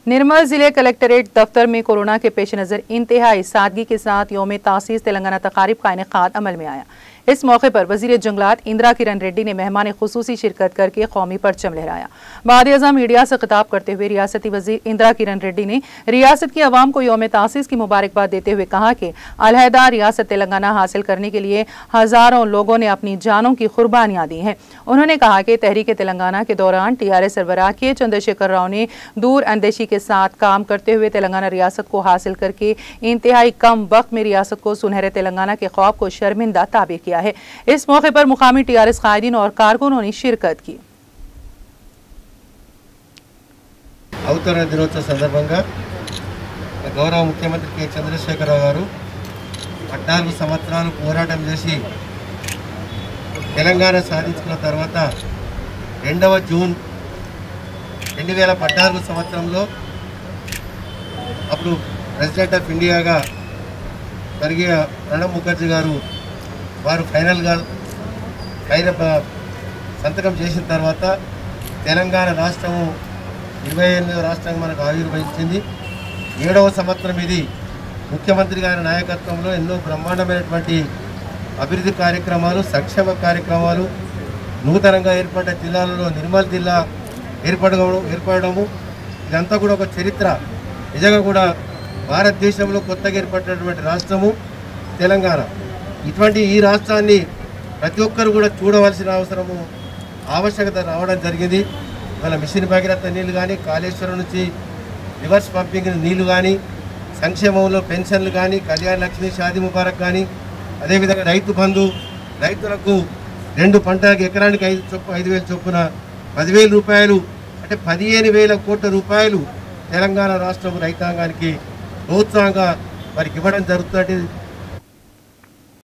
निर्मल जिले कलेक्टरेट दफ्तर में कोरोना के पेश नज़र इंतहाई सादगी के साथ यौम तासीस तेलंगाना तकारीब का इनेकाद अमल में आया। इस मौके पर वजीर जंगलात इंदिरा किरण रेड्डी ने मेहमान खुसूसी शिरकत करके कौमी परचम लहराया। बाद-ए-आज़म मीडिया से खिताब करते हुए रियासती वजीर इंदिरा किरण रेड्डी ने रियासत की आवाम को यौम तासीस की मुबारकबाद देते हुए कहा कि अलहदा रियासत तेलंगाना हासिल करने के लिए हज़ारों लोगों ने अपनी जानों की कुर्बानियां दी हैं। उन्होंने कहा कि तहरीक तेलंगाना के दौरान TRS सरबराह के चंद्रशेखर राव ने दूर अंदेशी के साथ काम करते हुए तेलंगाना रियासत को हासिल करके इंतहाई कम वक्त में रियासत को सुनहरे तेलंगाना के ख्वाब को शर्मिंदा ताबीर किया है। इस मौके पर मुकामी TRS कायदीन और कारकुनों ने शिरकत की। అవతరణ దినోత్సవ సందర్భంగా గౌరవ ముఖ్యమంత్రి కె చంద్రశేఖరరావు గారు 14 సంవత్సరాలు పోరాటం చేసి తెలంగాణ సాధించుకున్న తర్వాత 2వ జూన్ 2014 సంవత్సరంలో అప్పుడు ప్రెసిడెంట్ ఆఫ్ ఇండియాగా జరిగే ప్రణబ్ ముఖర్జీ గారు వారు ఫైనల్గా సంతకం చేసిన తర్వాత తెలంగాణ రాష్ట్రము 28వ రాష్ట్రంగా మనకు ఆవిర్భవించింది। 7వ సంవత్సరం ఇది ముఖ్యమంత్రి గారి నాయకత్వంలో ఎన్నో బ్రహ్మాండమైనటువంటి అభివృద్ధి కార్యక్రమాలు, సంక్షేమ కార్యక్రమాలు, నూతనంగా ఏర్పడ్డ జిల్లాలలో నిర్మల్ జిల్లా ఏర్పడము ఇదంతా కూడా ఒక చరిత్ర। నిజంగా కూడా భారతదేశంలో కొత్తగా ఏర్పడినటువంటి రాష్ట్రము తెలంగాణ। ఇటువంటి ఈ రాష్ట్రాన్ని ప్రతి ఒక్కరు కూడా చూడవలసిన ఆవశ్యకత రావడం జరిగింది। మన మిషన్ భగీరథ నీళ్లు కానీ, కాళేశ్వరం నుంచి రివర్స్ పంపింగ్ నీళ్లు కానీ, సంక్షేమంలో పెన్షన్లు కానీ, కళ్యాణ లక్ష్మి, షాదీ ముబారక్ కానీ, అదేవిధంగా రైతు బంధు, రైతులకు 2 పంటలకు ఎకరానికి 5,000 చొప్పున 10,000 రూపాయలు అంటే 15,000 కోట్ల రూపాయలు తెలంగాణ రాష్ట్రం రైతాంగానికి ప్రోత్సాహంగా వారికి ఇవ్వడం జరుగుతుంది।